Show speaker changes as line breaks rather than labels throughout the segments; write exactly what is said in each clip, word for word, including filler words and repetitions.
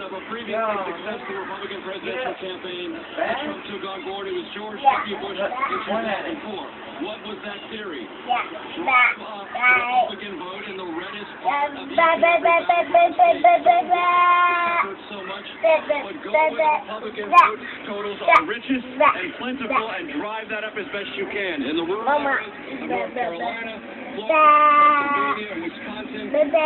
of a previously no. successful Republican presidential yeah. campaign that Trump took on board. It was George
yeah.
W. Bush in two thousand four. What was that theory?
Yeah.
Drive up the Republican vote in the reddest part of the so much, but go where the Republican vote totals are richest and plentiful and drive that up as best you can. In the rural areas of North Carolina, Florida, Pennsylvania, and Wisconsin,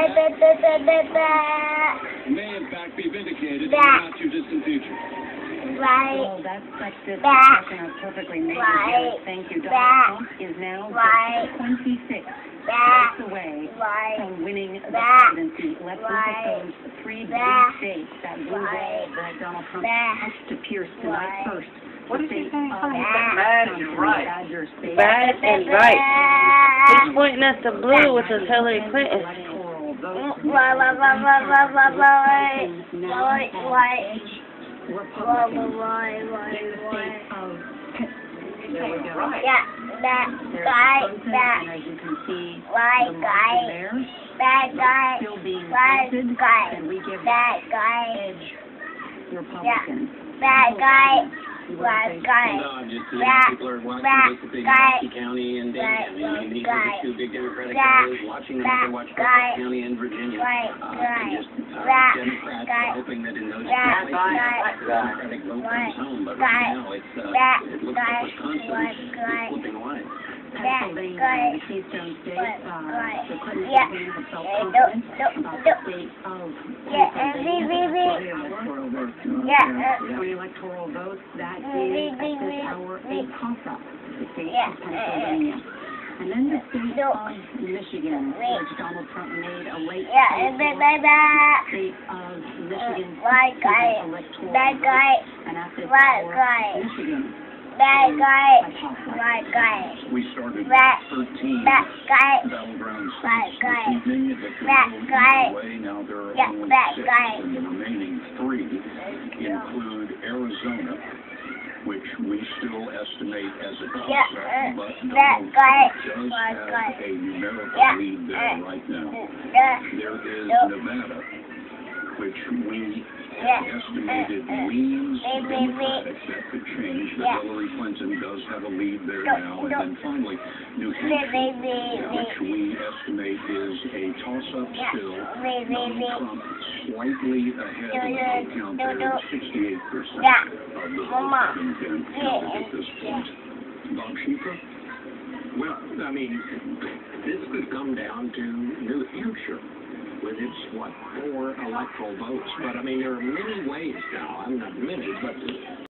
may in fact be vindicated in the not too distant future.
Right.
Well, that's such good discussion. That's perfectly made.
Right.
Thank you. Donald Trump is now
right.
twenty-six
Right.
states away
right.
from winning the
right.
presidency. Let's look
right.
at those three big
right.
states that blue
right.
wall that Donald Trump
right.
has to pierce tonight
right.
first.
What is he saying?
Bad
and right.
Bad and right. He's pointing at the blue, which is Hillary Clinton.
Why, why, why, why, why, why, why, why, why, why, why, why, yeah, that guy, that, white guy, that guy, white guy, that guy, yeah, that guy, white guy, that, that guy,
County and
that
these
guy,
are the two big Democratic
that,
areas watching them
that
to watch
guy,
County and Virginia.
white
Uh,
guy,
and just, uh,
that
Democrats
guy,
are hoping that in those
that
places
guy,
the Democratic vote
white
comes home, but
guy,
right now it's, uh,
that
it looks
guy,
like Wisconsin
white
is
guy,
flipping away.
that
Pennsylvania,
guy,
the Keystone State,
white
uh,
guy,
the Clinton
yeah,
campaign have felt
yeah,
confident
no, no,
about
no.
the state of
Yeah, and we, we, we,
electoral votes.
yeah, uh,
twenty electoral votes, that
we,
is,
we,
at
we,
this hour, a
we,
toss-up, the state
yeah,
of Pennsylvania. And then the state
no.
of Michigan,
Wait.
which Donald Trump made a late
yeah, and then, then, that,
state of Michigan
white guy,
electoral
that
vote.
guy,
And at this
white
hour,
guy,
Michigan,
that guy,
a toss-up.
white guy,
We started
that,
thirteen
that guy,
battleground
white
states
guy,
this evening. If it
that
goes
guy,
either way, now there are
yeah,
only
that
six,
guy,
and the remaining three include Arizona, which we still estimate as a toss-up,
yeah, uh,
but
that
Donald
guy,
Trump does
white
have
guy,
a numerical
yeah,
lead there
uh,
right now.
the,
There is
no.
Nevada, which we
yeah,
estimated
uh, uh,
leans
maybe,
Democratic. That could change, but
yeah.
Hillary Clinton does have a lead there
No,
now.
no.
And then finally, New
maybe,
Hampshire,
maybe,
which we estimate is a toss-up
yeah,
still.
maybe,
Donald
maybe,
Trump slightly ahead of the vote count
no,
there,
no.
sixty-eight percent
yeah,
of the vote
Mama,
having been
yeah,
counted at this
yeah.
point. Bob Schieffer?
Well, I mean, this could come down to New Hampshire with its, what, four electoral votes. But, I mean, there are many ways now. I'm not many, but